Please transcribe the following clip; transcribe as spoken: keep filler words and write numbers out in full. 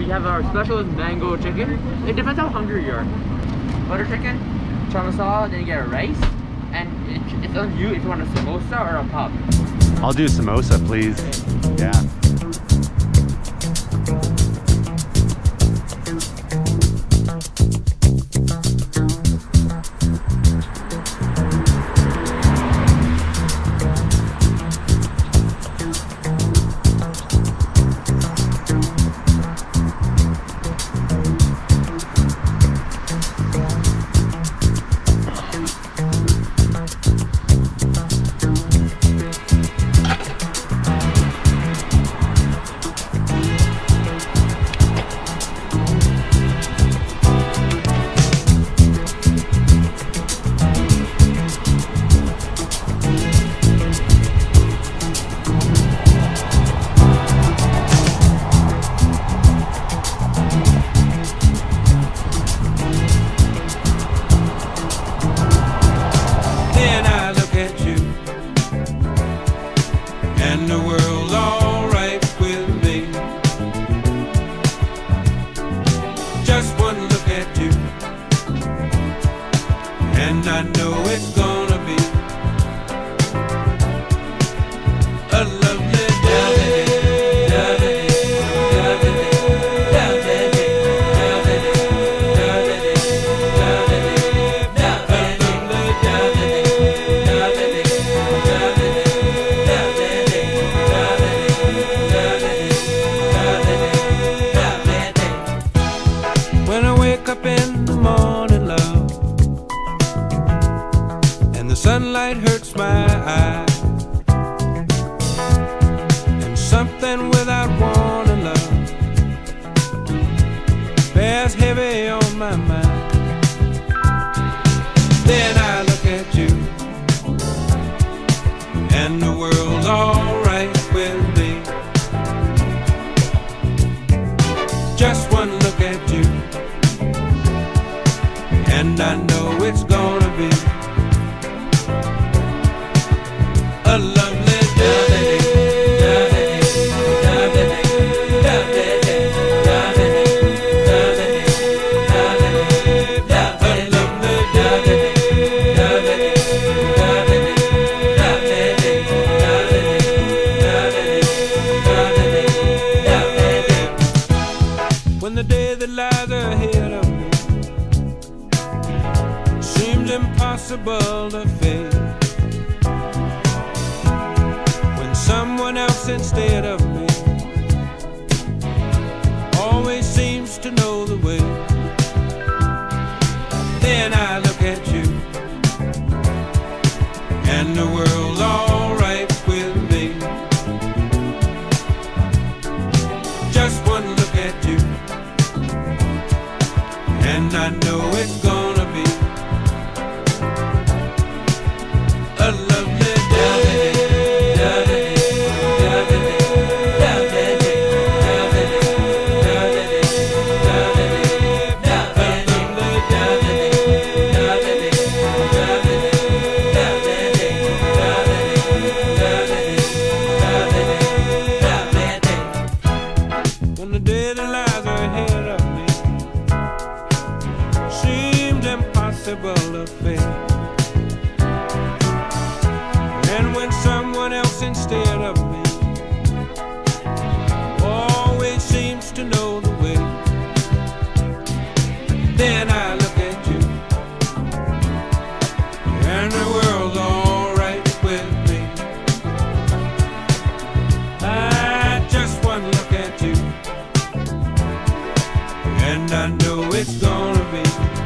we have our special is mango chicken. It depends how hungry you are. Butter chicken, chana masala, then you get a rice, and it, it's on you if you want a samosa or a pop. I'll do samosa, please. Yeah. And the world's alright with me. Just one look at you, and I know it's gonna be a lovely day. Sunlight hurts my eye, and something without wanting love bears heavy on my mind. Then I look at you, and the world's alright with me. Just one look at you, and I know it's gonna be a lovely day. When the day that lies ahead of me seems impossible to face, someone else instead of me always seems to know the way. Then I look at you, and the world's alright with me. Just one look at you, and I know it's gonna be a lovely day. To fail. And when someone else instead of me always seems to know the way, then I look at you, and the world's alright with me. I just one look at you, and I know it's gonna be